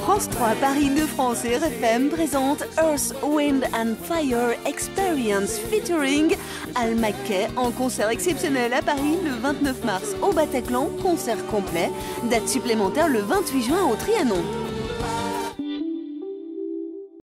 France 3, Paris, Île-de-France et RFM présentent Earth, Wind and Fire Experience featuring Al McKay en concert exceptionnel à Paris le 29 mars au Bataclan, concert complet. Date supplémentaire le 28 juin au Trianon.